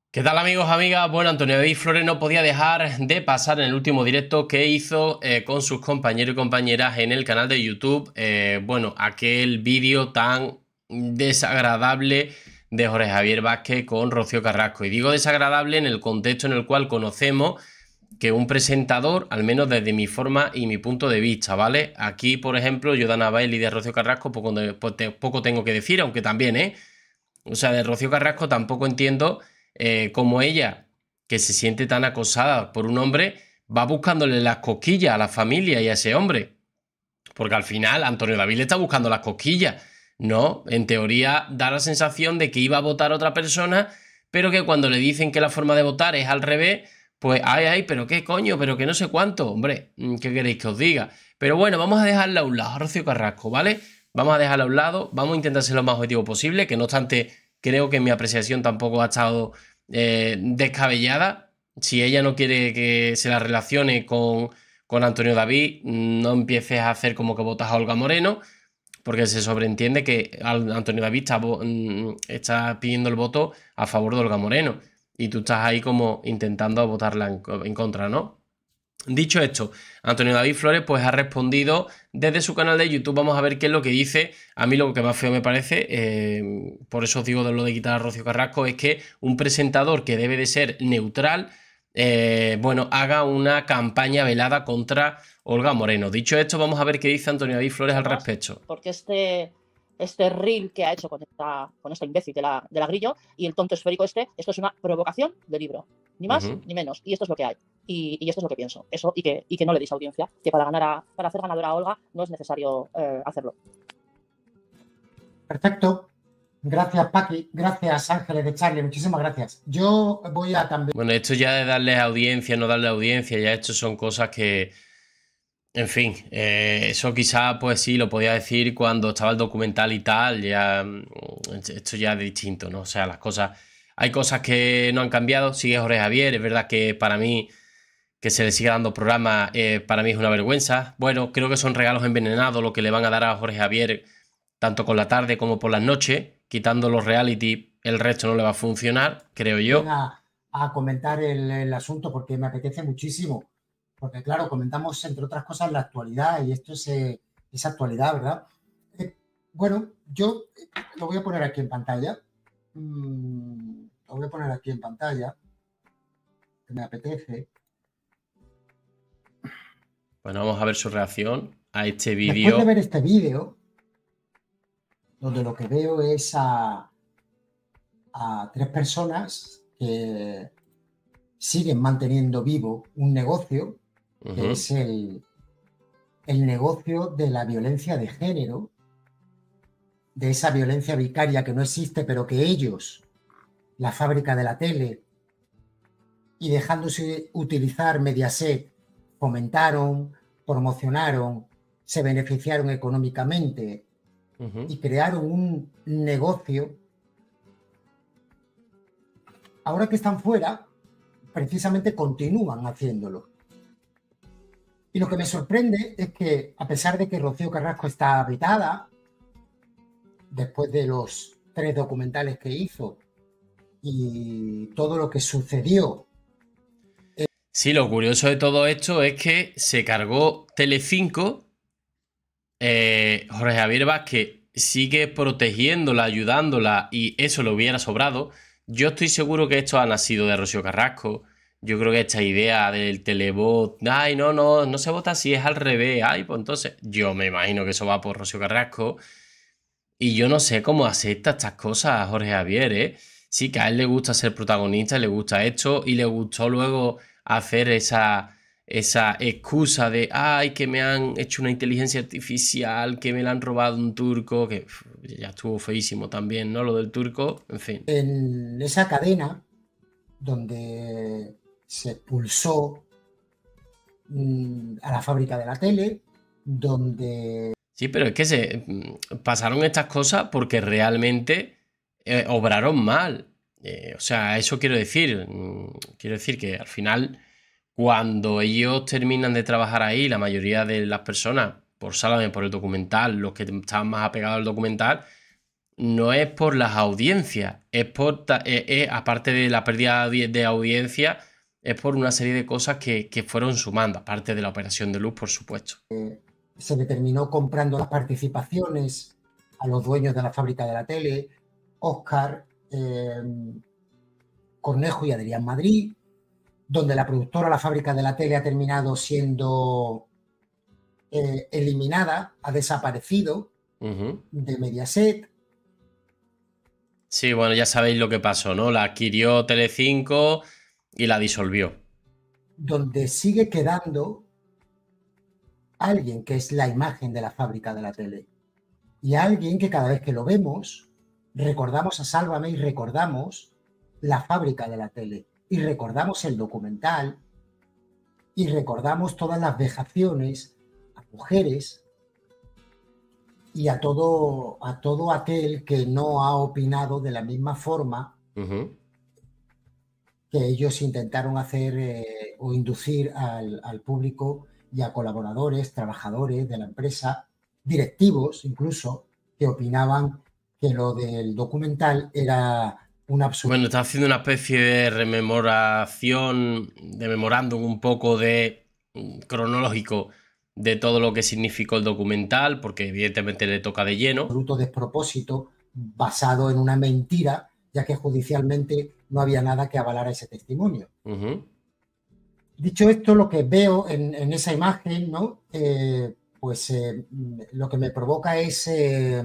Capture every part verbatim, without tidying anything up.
¿Qué tal, amigos, amigas? Bueno, Antonio David Flores no podía dejar de pasar en el último directo que hizo eh, con sus compañeros y compañeras en el canal de YouTube. Eh, bueno, aquel vídeo tan desagradable de Jorge Javier Vázquez con Rocío Carrasco. Y digo desagradable en el contexto en el cual conocemos que un presentador, al menos desde mi forma y mi punto de vista, ¿vale? Aquí, por ejemplo, yo de Ana Bail y de Rocío Carrasco poco, poco tengo que decir, aunque también, ¿eh? O sea, de Rocío Carrasco tampoco entiendo eh, cómo ella, que se siente tan acosada por un hombre, va buscándole las cosquillas a la familia y a ese hombre. Porque al final Antonio David le está buscando las cosquillas. No, en teoría da la sensación de que iba a votar a otra persona, pero que cuando le dicen que la forma de votar es al revés, pues ay, ay, pero qué coño, pero que no sé cuánto. Hombre, ¿qué queréis que os diga? Pero bueno, vamos a dejarla a un lado, a Rocío Carrasco, ¿vale? Vamos a dejarla a un lado, vamos a intentar ser lo más objetivo posible, que no obstante, creo que mi apreciación tampoco ha estado eh, descabellada. Si ella no quiere que se la relacione con, con Antonio David, no empieces a hacer como que votas a Olga Moreno, porque se sobreentiende que Antonio David está, está pidiendo el voto a favor de Olga Moreno y tú estás ahí como intentando votarla en, en contra, ¿no? Dicho esto, Antonio David Flores pues ha respondido desde su canal de YouTube. Vamos a ver qué es lo que dice. A mí lo que más feo me parece, eh, por eso os digo de lo de quitar a Rocío Carrasco, es que un presentador que debe de ser neutral, eh, bueno, haga una campaña velada contra Olga Moreno. Dicho esto, vamos a ver qué dice Antonio David Flores al respecto. Porque este, este reel que ha hecho con esta, con esta imbécil de la, de la Grillo y el tonto esférico este, esto es una provocación de libro. Ni más uh-huh. ni menos. Y esto es lo que hay. Y, y esto es lo que pienso. Eso y que, y que no le deis audiencia. Que para, ganar a, para hacer ganadora a Olga no es necesario eh, hacerlo. Perfecto. Gracias, Paqui. Gracias, Ángeles de Charlie. Muchísimas gracias. Yo voy a también... Bueno, esto ya de darle audiencia, no darle audiencia, ya esto son cosas que... En fin, eh, eso quizá pues sí lo podía decir cuando estaba el documental y tal, ya esto ya es distinto, ¿no? O sea, las cosas, hay cosas que no han cambiado, sigue Jorge Javier, es verdad que para mí que se le siga dando programa, eh, para mí es una vergüenza. Bueno, creo que son regalos envenenados lo que le van a dar a Jorge Javier, tanto con la tarde como por las noches, quitando los reality, el resto no le va a funcionar, creo yo. A, a comentar el, el asunto porque me apetece muchísimo. Porque, claro, comentamos, entre otras cosas, la actualidad y esto es eh, esa actualidad, ¿verdad? Eh, bueno, yo lo voy a poner aquí en pantalla. Mm, lo voy a poner aquí en pantalla, que me apetece. Bueno, vamos a ver su reacción a este vídeo. Después de ver este vídeo, donde lo que veo es a, a tres personas que siguen manteniendo vivo un negocio, que uh-huh. es el, el negocio de la violencia de género, de esa violencia vicaria que no existe, pero que ellos, la fábrica de la tele, y dejándose utilizar Mediaset, fomentaron, promocionaron, se beneficiaron económicamente uh-huh. y crearon un negocio. Ahora que están fuera, precisamente continúan haciéndolo. Y lo que me sorprende es que, a pesar de que Rocío Carrasco está vetada, después de los tres documentales que hizo y todo lo que sucedió. Eh... Sí, lo curioso de todo esto es que se cargó Telecinco, eh, Jorge Javier Vázquez sigue protegiéndola, ayudándola y eso le hubiera sobrado. Yo estoy seguro que esto ha nacido de Rocío Carrasco. Yo creo que esta idea del telebot, ay, no, no, no se vota así, es al revés, ay, pues entonces, yo me imagino que eso va por Rocío Carrasco. Y yo no sé cómo acepta estas cosas a Jorge Javier, ¿eh? Sí, que a él le gusta ser protagonista, le gusta esto, y le gustó luego hacer esa, esa excusa de, ay, que me han hecho una inteligencia artificial, que me la han robado un turco, que uf, ya estuvo feísimo también, ¿no? Lo del turco, en fin. En esa cadena donde se expulsó mmm, a la fábrica de la tele, donde... Sí, pero es que se pasaron estas cosas porque realmente eh, obraron mal. Eh, o sea, eso quiero decir. Quiero decir que al final, cuando ellos terminan de trabajar ahí, la mayoría de las personas, por Sálvame, por el documental, los que estaban más apegados al documental, no es por las audiencias, es por, es, es, aparte de la pérdida de audiencia, es por una serie de cosas que, que fueron sumando, aparte de la operación de luz, por supuesto. Eh, se le terminó comprando las participaciones a los dueños de la fábrica de la tele, Óscar, eh, Cornejo y Adrián Madrid, donde la productora, la fábrica de la tele, ha terminado siendo eh, eliminada, ha desaparecido uh-huh. de Mediaset. Sí, bueno, ya sabéis lo que pasó, ¿no? La adquirió Telecinco y la disolvió. Donde sigue quedando alguien que es la imagen de la fábrica de la tele. Y alguien que cada vez que lo vemos, recordamos a Sálvame y recordamos la fábrica de la tele. Y recordamos el documental. Y recordamos todas las vejaciones a mujeres y a todo, a todo aquel que no ha opinado de la misma forma uh-huh. que ellos intentaron hacer eh, o inducir al, al público y a colaboradores, trabajadores de la empresa, directivos incluso, que opinaban que lo del documental era un absurdo. Bueno, está haciendo una especie de rememoración, de memorándum un poco de cronológico de todo lo que significó el documental, porque evidentemente le toca de lleno. Absoluto despropósito, basado en una mentira, ya que judicialmente no había nada que avalara ese testimonio. Uh-huh. Dicho esto, lo que veo en, en esa imagen, ¿no? Eh, pues eh, lo que me provoca es eh,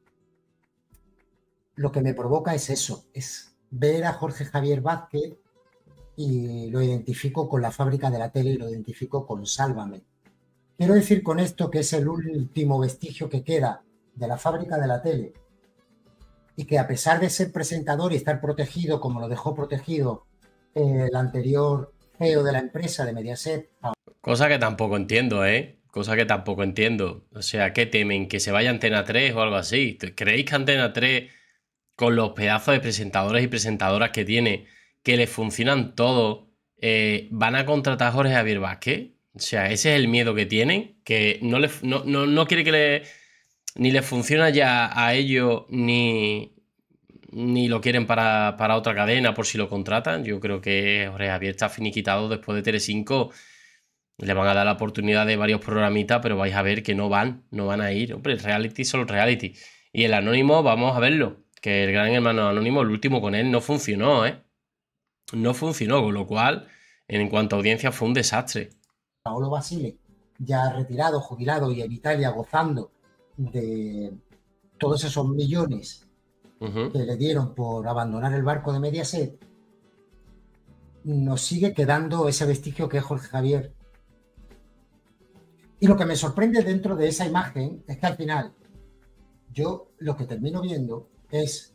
lo que me provoca es eso, es ver a Jorge Javier Vázquez y lo identifico con la fábrica de la tele y lo identifico con Sálvame. Quiero decir con esto que es el último vestigio que queda de la fábrica de la tele y que a pesar de ser presentador y estar protegido como lo dejó protegido eh, el anterior C E O de la empresa de Mediaset. Cosa que tampoco entiendo, ¿eh? Cosa que tampoco entiendo. O sea, ¿qué temen? ¿Que se vaya a Antena tres o algo así? ¿Creéis que Antena tres, con los pedazos de presentadores y presentadoras que tiene, que les funcionan todos, eh, van a contratar a Jorge Javier Vázquez? O sea, ese es el miedo que tienen, que no, le, no, no, no quiere que le, ni les funciona ya a ellos, ni, ni lo quieren para, para otra cadena por si lo contratan. Yo creo que Jorge Javier está finiquitado después de Telecinco. Le van a dar la oportunidad de varios programitas, pero vais a ver que no van, no van a ir. Hombre, el reality son los reality. Y el Anónimo, vamos a verlo, que el Gran Hermano Anónimo, el último con él, no funcionó, ¿eh? No funcionó, con lo cual, en cuanto a audiencia, fue un desastre. Paolo Basile, ya retirado, jubilado y en Italia gozando de todos esos millones uh-huh. que le dieron por abandonar el barco de Mediaset, nos sigue quedando ese vestigio que es Jorge Javier. Y lo que me sorprende dentro de esa imagen es que al final yo lo que termino viendo es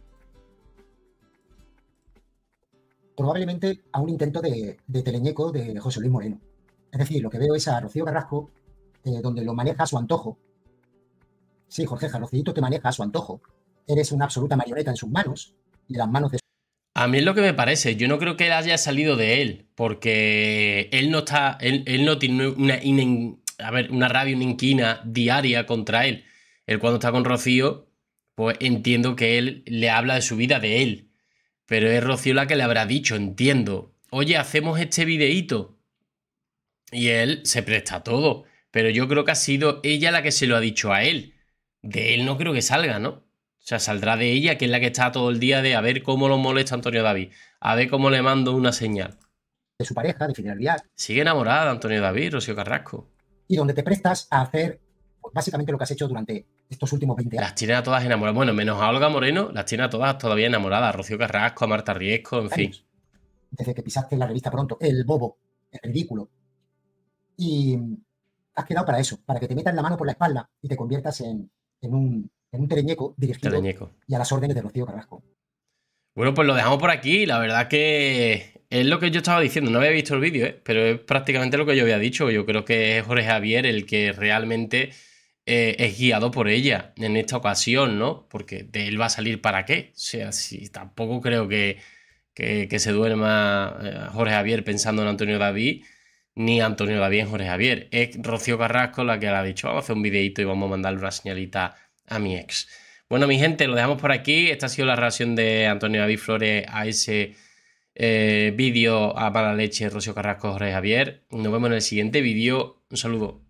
probablemente a un intento de, de teleñeco de José Luis Moreno. Es decir, lo que veo es a Rocío Carrasco, eh, donde lo maneja a su antojo. Sí, Jorge, Rocío te maneja a su antojo. Eres una absoluta marioneta en sus manos y en las manos de... A mí es lo que me parece. Yo no creo que él haya salido de él, porque él no está, él, él no tiene una, inen, a ver, una rabia, una inquina diaria contra él. Él cuando está con Rocío, pues entiendo que él le habla de su vida de él. Pero es Rocío la que le habrá dicho, entiendo. Oye, hacemos este videíto. Y él se presta a todo. Pero yo creo que ha sido ella la que se lo ha dicho a él. De él no creo que salga, ¿no? O sea, saldrá de ella, que es la que está todo el día de a ver cómo lo molesta Antonio David. A ver cómo le mando una señal. De su pareja, de fidelidad. Sigue enamorada de Antonio David, Rocío Carrasco. Y donde te prestas a hacer pues, básicamente lo que has hecho durante estos últimos veinte años. Las tiene a todas enamoradas. Bueno, menos a Olga Moreno, las tiene a todas todavía enamoradas. A Rocío Carrasco, a Marta Riesco, en fin. Desde que pisaste la revista Pronto, el bobo, el ridículo. Y has quedado para eso, para que te metan la mano por la espalda y te conviertas en, en, un, en un teleñeco dirigido teleñeco. Y a las órdenes de Rocío Carrasco. Bueno, pues lo dejamos por aquí. La verdad que es lo que yo estaba diciendo. No había visto el vídeo, ¿eh? Pero es prácticamente lo que yo había dicho. Yo creo que es Jorge Javier el que realmente eh, es guiado por ella en esta ocasión, ¿no? Porque de él va a salir para qué. O sea, si tampoco creo que, que, que se duerma Jorge Javier pensando en Antonio David, ni Antonio David en Jorge Javier. Es Rocío Carrasco la que le ha dicho, vamos a hacer un videíto y vamos a mandarle una señalita a mi ex. Bueno, mi gente, lo dejamos por aquí. Esta ha sido la reacción de Antonio David Flores a ese eh, vídeo a Mala Leche, Rocío Carrasco, Jorge Javier. Nos vemos en el siguiente vídeo. Un saludo.